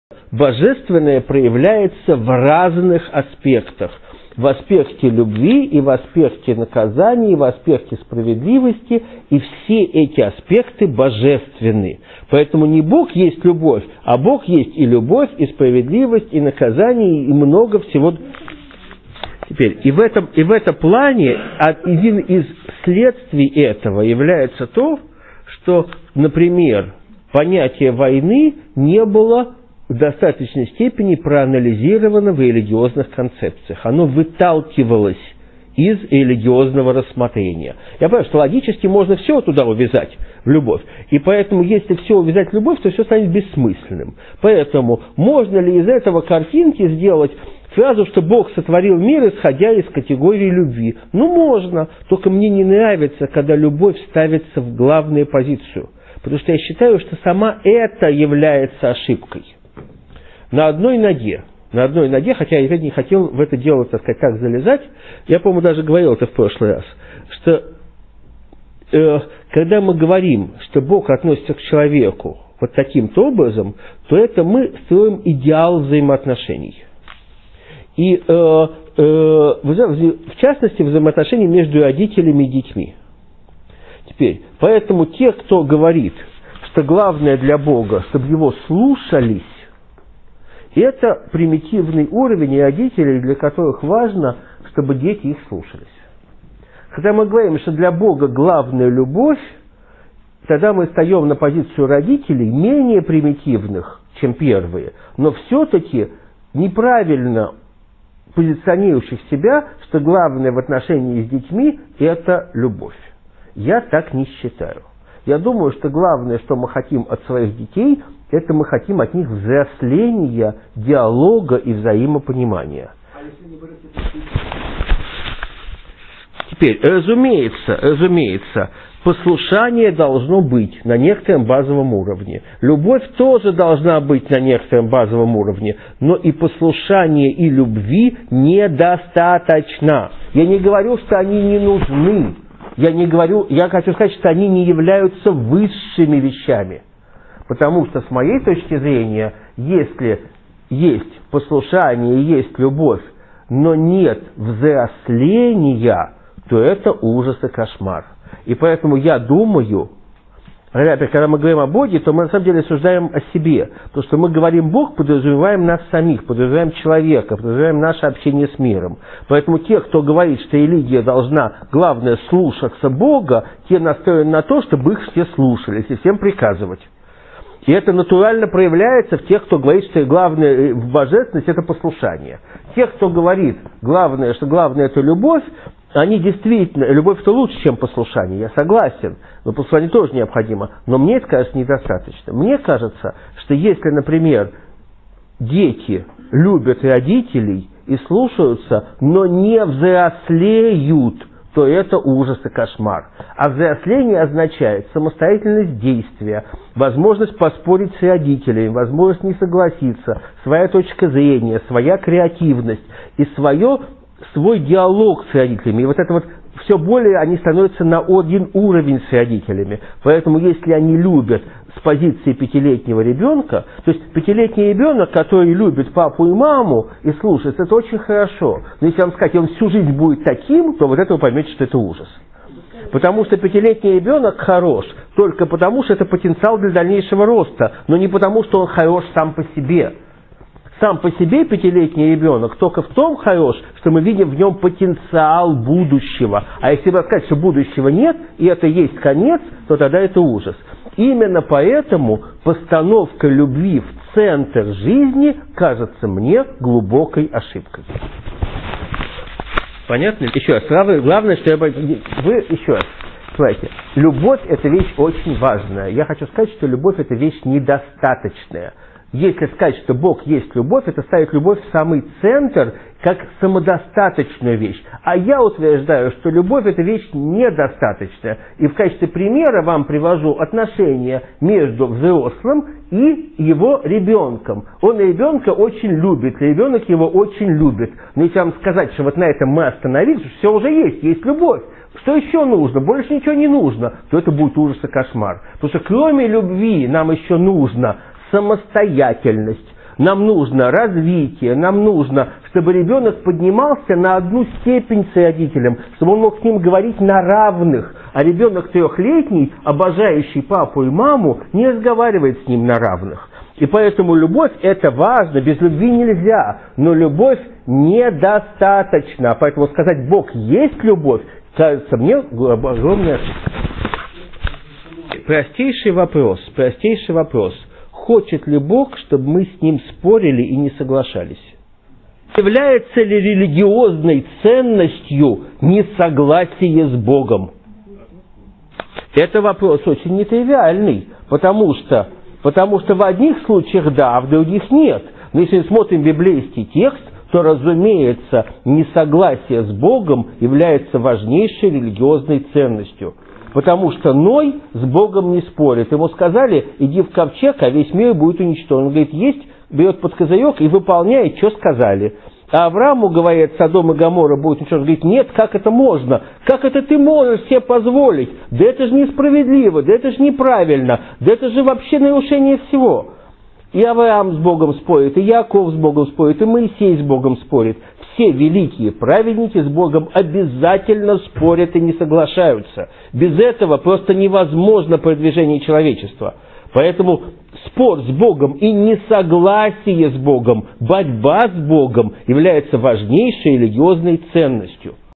божественное проявляется в разных аспектах. В аспекте любви, и в аспекте наказания, и в аспекте справедливости, и все эти аспекты божественны. Поэтому не Бог есть любовь, а Бог есть и любовь, и справедливость, и наказание, и много всего. Теперь, и в этом плане один из следствий этого является то, что, например, понятие войны не было в достаточной степени проанализировано в религиозных концепциях. Оно выталкивалось из религиозного рассмотрения. Я понимаю, что логически можно все туда увязать, в любовь. И поэтому, если все увязать в любовь, то все станет бессмысленным. Поэтому можно ли из этого картинки сделать фразу, что Бог сотворил мир, исходя из категории любви? Ну, можно. Только мне не нравится, когда любовь ставится в главную позицию. Потому что я считаю, что сама это является ошибкой. На одной ноге, хотя я не хотел в это дело, так сказать, так залезать, я, по-моему, даже говорил это в прошлый раз, что когда мы говорим, что Бог относится к человеку вот таким-то образом, то это мы строим идеал взаимоотношений. И, в частности, взаимоотношения между родителями и детьми. Теперь, поэтому те, кто говорит, что главное для Бога, чтобы его слушались, это примитивный уровень родителей, для которых важно, чтобы дети их слушались. Когда мы говорим, что для Бога главная любовь, тогда мы встаем на позицию родителей, менее примитивных, чем первые, но все-таки неправильно позиционирующих себя, что главное в отношении с детьми – это любовь. Я так не считаю. Я думаю, что главное, что мы хотим от своих детей – это мы хотим от них взросления, диалога и взаимопонимания. А если не вырастет? Теперь, разумеется, послушание должно быть на некотором базовом уровне. Любовь тоже должна быть на некотором базовом уровне, но и послушание, и любви недостаточно. Я не говорю, что они не нужны. Я хочу сказать, что они не являются высшими вещами. Потому что, с моей точки зрения, если есть послушание, есть любовь, но нет взросления, то это ужас и кошмар. И поэтому я думаю, когда мы говорим о Боге, то мы на самом деле рассуждаем о себе. То, что мы говорим Бог, подразумеваем нас самих, подразумеваем человека, подразумеваем наше общение с миром. Поэтому те, кто говорит, что религия должна, главное, слушаться Бога, те настроены на то, чтобы их все слушались и всем приказывать. И это натурально проявляется в тех, кто говорит, что главное в божественности – это послушание. Те, кто говорит, что главное – это любовь, они действительно, любовь-то лучше, чем послушание, я согласен, но послушание тоже необходимо. Но мне это кажется недостаточно. Мне кажется, что если, например, дети любят родителей и слушаются, но не взрослеют, то это ужас и кошмар. А взросление означает самостоятельность действия, возможность поспорить с родителями, возможность не согласиться, своя точка зрения, своя креативность и свой диалог с родителями. И вот это вот все более они становятся на один уровень с родителями. Поэтому если они любят с позиции пятилетнего ребенка, то есть пятилетний ребенок, который любит папу и маму и слушается, это очень хорошо. Но если вам сказать, он всю жизнь будет таким, то вот это вы поймете, что это ужас. Потому что пятилетний ребенок хорош только потому, что это потенциал для дальнейшего роста, но не потому, что он хорош сам по себе. Сам по себе пятилетний ребенок только в том хорош, что мы видим в нем потенциал будущего. А если вы сказать, что будущего нет, и это есть конец, то тогда это ужас. Именно поэтому постановка любви в центр жизни кажется мне глубокой ошибкой. Понятно? Еще раз, главное, что вы еще раз. Смотрите, любовь – это вещь очень важная. Я хочу сказать, что любовь – это вещь недостаточная. Если сказать, что Бог есть любовь, это ставит любовь в самый центр, как самодостаточную вещь. А я утверждаю, что любовь – это вещь недостаточная. И в качестве примера вам привожу отношения между взрослым и его ребенком. Он ребенка очень любит, ребенок его очень любит. Но если вам сказать, что вот на этом мы остановились, все уже есть любовь. Что еще нужно? Больше ничего не нужно. То это будет ужас и кошмар. Потому что кроме любви нам еще нужно самостоятельность, Нам нужно развитие, нам нужно, чтобы ребенок поднимался на одну степень с родителем, чтобы он мог с ним говорить на равных. А ребенок 3-летний, обожающий папу и маму, не разговаривает с ним на равных. И поэтому любовь – это важно, без любви нельзя, но любовь недостаточно. Поэтому сказать «Бог есть любовь» кажется мне огромной ошибкой. Простейший вопрос. Хочет ли Бог, чтобы мы с Ним спорили и не соглашались? Является ли религиозной ценностью несогласие с Богом? Это вопрос очень нетривиальный, потому что в одних случаях да, а в других нет. Но если смотрим библейский текст, то, разумеется, несогласие с Богом является важнейшей религиозной ценностью. Потому что Ной с Богом не спорит. Ему сказали, иди в ковчег, а весь мир будет уничтожен. Он говорит, есть, берет под козырек и выполняет, что сказали. А Аврааму говорит, Содом и Гоморра будет уничтожен. Говорит, нет, как это можно? Как это ты можешь себе позволить? Да это же несправедливо, да это же неправильно, да это же вообще нарушение всего. И Авраам с Богом спорит, и Яков с Богом спорит, и Моисей с Богом спорит. Все великие праведники с Богом обязательно спорят и не соглашаются. Без этого просто невозможно продвижение человечества. Поэтому спор с Богом и несогласие с Богом, борьба с Богом является важнейшей религиозной ценностью.